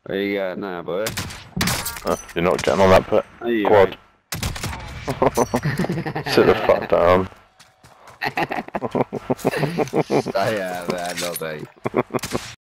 Where you going now, boy? You're not getting on that Are you, quad. Sit the fuck down. Stay out of there, Noddy.